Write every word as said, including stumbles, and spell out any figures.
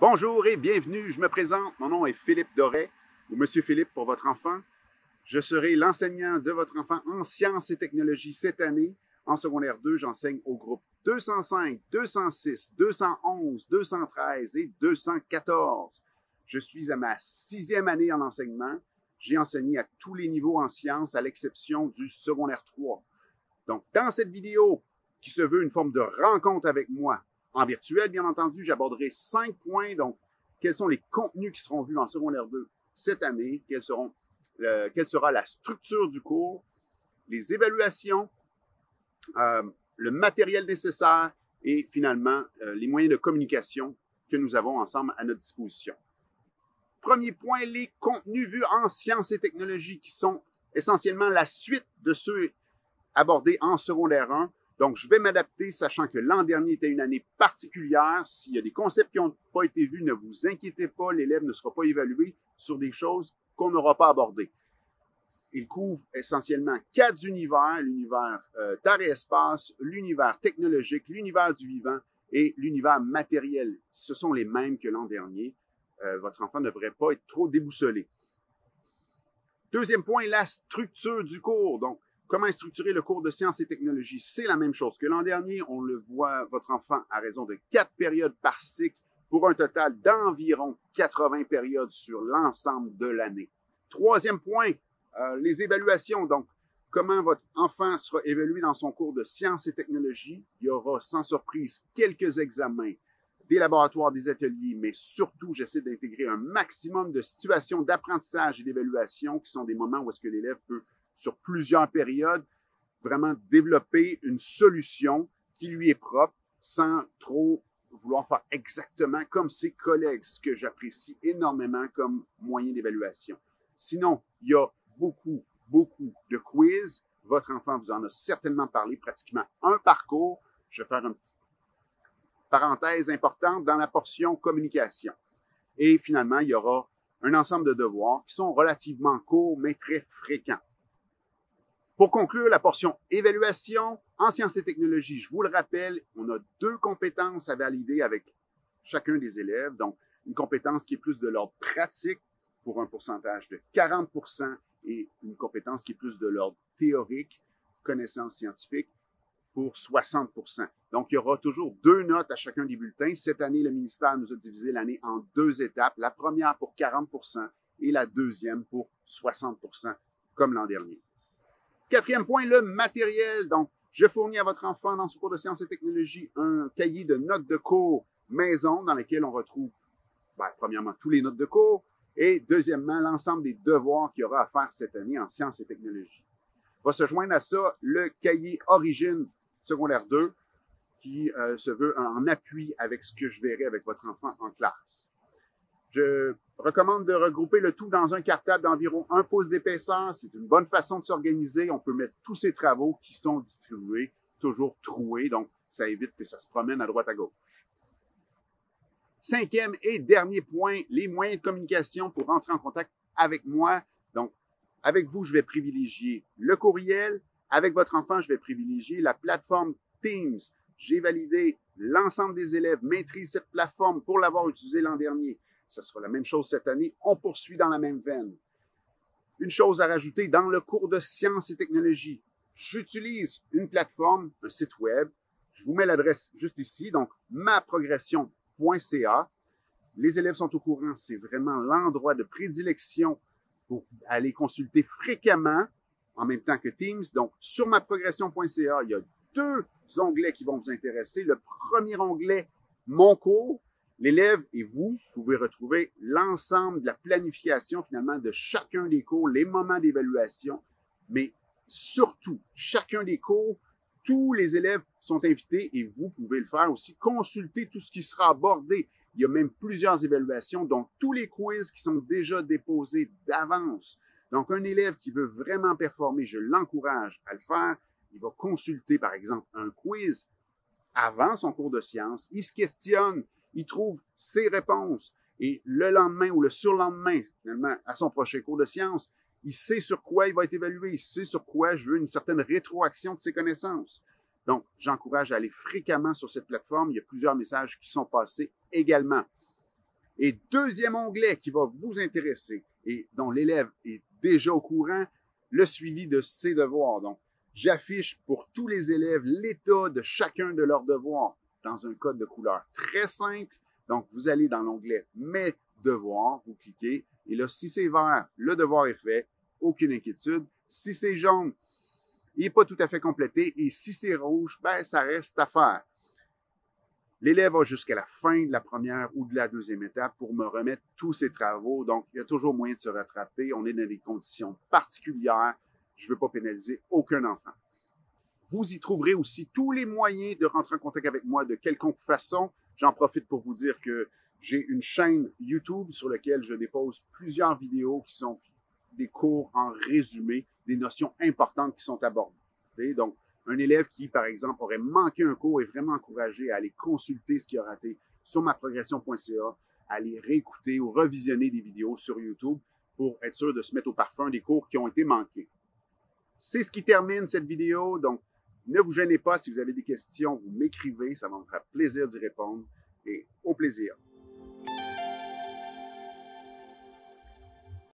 Bonjour et bienvenue, je me présente, mon nom est Philippe Doré, ou Monsieur Philippe pour votre enfant. Je serai l'enseignant de votre enfant en sciences et technologies cette année. En secondaire deux, j'enseigne au groupe deux cent cinq, deux cent six, deux cent onze, deux cent treize et deux cent quatorze. Je suis à ma sixième année en enseignement. J'ai enseigné à tous les niveaux en sciences, à l'exception du secondaire trois. Donc, dans cette vidéo, qui se veut une forme de rencontre avec moi, en virtuel, bien entendu, j'aborderai cinq points. Donc, quels sont les contenus qui seront vus en secondaire deux cette année? Quels seront, euh, quelle sera la structure du cours? Les évaluations, euh, le matériel nécessaire et finalement, euh, les moyens de communication que nous avons ensemble à notre disposition. Premier point, les contenus vus en sciences et technologies qui sont essentiellement la suite de ceux abordés en secondaire un. Donc, je vais m'adapter, sachant que l'an dernier était une année particulière. S'il y a des concepts qui n'ont pas été vus, ne vous inquiétez pas, l'élève ne sera pas évalué sur des choses qu'on n'aura pas abordées. Il couvre essentiellement quatre univers, l'univers euh, Terre et Espace, l'univers technologique, l'univers du vivant et l'univers matériel. Ce sont les mêmes que l'an dernier. Euh, votre enfant ne devrait pas être trop déboussolé. Deuxième point, la structure du cours. Donc, comment structurer le cours de sciences et technologies? C'est la même chose que l'an dernier. On le voit, votre enfant a raison de quatre périodes par cycle pour un total d'environ quatre-vingts périodes sur l'ensemble de l'année. Troisième point, euh, les évaluations. Donc, comment votre enfant sera évalué dans son cours de sciences et technologies? Il y aura sans surprise quelques examens, des laboratoires, des ateliers, mais surtout, j'essaie d'intégrer un maximum de situations d'apprentissage et d'évaluation qui sont des moments où est-ce que l'élève peut, sur plusieurs périodes, vraiment développer une solution qui lui est propre sans trop vouloir faire exactement comme ses collègues, ce que j'apprécie énormément comme moyen d'évaluation. Sinon, il y a beaucoup, beaucoup de quiz. Votre enfant vous en a certainement parlé, pratiquement un parcours. Je vais faire une petite parenthèse importante dans la portion communication. Et finalement, il y aura un ensemble de devoirs qui sont relativement courts, mais très fréquents. Pour conclure la portion évaluation, en sciences et technologies, je vous le rappelle, on a deux compétences à valider avec chacun des élèves. Donc, une compétence qui est plus de l'ordre pratique pour un pourcentage de quarante pour cent et une compétence qui est plus de l'ordre théorique, connaissances scientifiques, pour soixante pour cent. Donc, il y aura toujours deux notes à chacun des bulletins. Cette année, le ministère nous a divisé l'année en deux étapes. La première pour quarante pour cent et la deuxième pour soixante pour cent, comme l'an dernier. Quatrième point, le matériel. Donc, je fournis à votre enfant dans ce cours de sciences et technologies un cahier de notes de cours maison dans lequel on retrouve, ben, premièrement, tous les notes de cours et deuxièmement, l'ensemble des devoirs qu'il y aura à faire cette année en sciences et technologies. Va se joindre à ça le cahier Origine secondaire deux qui euh, se veut en appui avec ce que je verrai avec votre enfant en classe. Je recommande de regrouper le tout dans un cartable d'environ un pouce d'épaisseur. C'est une bonne façon de s'organiser. On peut mettre tous ces travaux qui sont distribués, toujours troués, donc ça évite que ça se promène à droite à gauche. Cinquième et dernier point, les moyens de communication pour rentrer en contact avec moi. Donc, avec vous, je vais privilégier le courriel. Avec votre enfant, je vais privilégier la plateforme Teams. J'ai validé l'ensemble des élèves maîtrisent cette plateforme pour l'avoir utilisée l'an dernier. Ce sera la même chose cette année. On poursuit dans la même veine. Une chose à rajouter dans le cours de sciences et technologies. J'utilise une plateforme, un site web. Je vous mets l'adresse juste ici, donc ma progression point c a. Les élèves sont au courant, c'est vraiment l'endroit de prédilection pour aller consulter fréquemment, en même temps que Teams. Donc, sur ma progression point c a, il y a deux onglets qui vont vous intéresser. Le premier onglet, mon cours. L'élève et vous pouvez retrouver l'ensemble de la planification finalement de chacun des cours, les moments d'évaluation, mais surtout, chacun des cours, tous les élèves sont invités et vous pouvez le faire aussi, consulter tout ce qui sera abordé. Il y a même plusieurs évaluations, dont tous les quiz qui sont déjà déposés d'avance. Donc, un élève qui veut vraiment performer, je l'encourage à le faire. Il va consulter, par exemple, un quiz avant son cours de sciences. Il se questionne. Il trouve ses réponses et le lendemain ou le surlendemain, finalement, à son prochain cours de sciences, il sait sur quoi il va être évalué, il sait sur quoi je veux une certaine rétroaction de ses connaissances. Donc, j'encourage à aller fréquemment sur cette plateforme. Il y a plusieurs messages qui sont passés également. Et deuxième onglet qui va vous intéresser et dont l'élève est déjà au courant, le suivi de ses devoirs. Donc, j'affiche pour tous les élèves l'état de chacun de leurs devoirs dans un code de couleur très simple. Donc, vous allez dans l'onglet « Mes devoirs », vous cliquez, et là, si c'est vert, le devoir est fait, aucune inquiétude. Si c'est jaune, il n'est pas tout à fait complété, et si c'est rouge, ben, ça reste à faire. L'élève va jusqu'à la fin de la première ou de la deuxième étape pour me remettre tous ses travaux. Donc, il y a toujours moyen de se rattraper. On est dans des conditions particulières. Je ne veux pas pénaliser aucun enfant. Vous y trouverez aussi tous les moyens de rentrer en contact avec moi de quelconque façon. J'en profite pour vous dire que j'ai une chaîne YouTube sur laquelle je dépose plusieurs vidéos qui sont des cours en résumé, des notions importantes qui sont abordées. Donc, un élève qui, par exemple, aurait manqué un cours est vraiment encouragé à aller consulter ce qu'il a raté sur ma progression point c a, à aller réécouter ou revisionner des vidéos sur YouTube pour être sûr de se mettre au parfum des cours qui ont été manqués. C'est ce qui termine cette vidéo, donc ne vous gênez pas si vous avez des questions, vous m'écrivez, ça va me faire plaisir d'y répondre et au plaisir.